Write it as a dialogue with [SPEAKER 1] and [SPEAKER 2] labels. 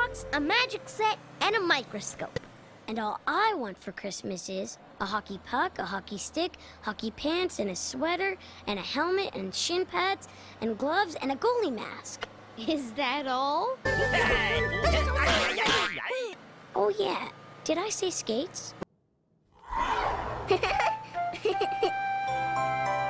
[SPEAKER 1] box, a magic set, and a microscope.
[SPEAKER 2] And all I want for Christmas is a hockey puck, a hockey stick, hockey pants, and a sweater, and a helmet, and shin pads, and gloves, and a goalie mask.
[SPEAKER 1] Is that all?
[SPEAKER 2] Oh yeah, did I say skates?